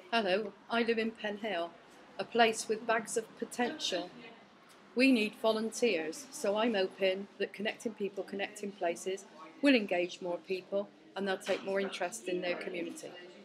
Hello, I live in Penhill, a place with bags of potential. We need volunteers, so I'm hoping that connecting people, connecting places will engage more people and they'll take more interest in their community.